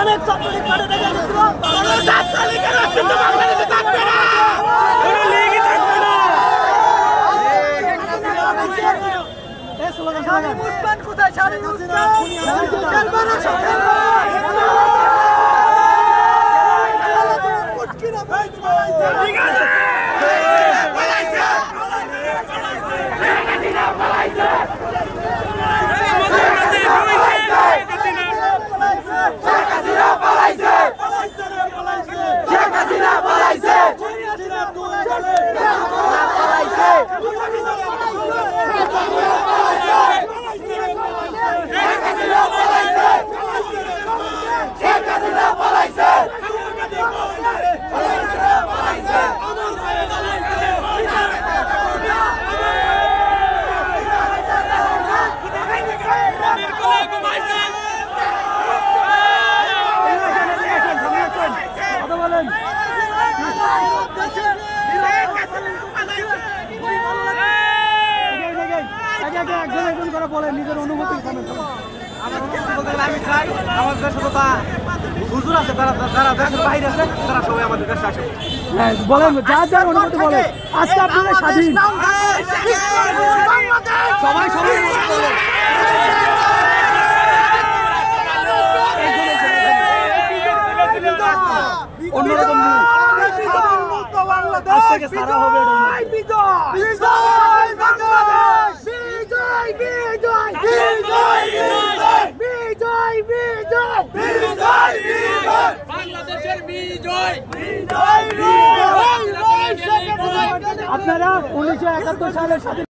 অনেক ছাত্রলীগ কাটে দেখা গেছিল কোনো ছাত্রলীগের অস্তিত্ব বাংলাদেশে থাকবে না কোনো লীগই থাকবে না এই স্লোগান শালী মুসলমান কোথায় শালী মুসলমান খেলবে না মুশকিল নিজের অনুভূতি আমি চাই আমার দেশে তো হুজুর আছে যারা দেশের বাইরে আছে তারা সবাই আমাদের দেশে আসে বলেন যার যার অনুভূতি বলে আজকে আপনারা স্বাধীন সবাই সবাই অন্যরকম বাংলাদেশ থেকে সারা হবে আপনারা 1971 সালের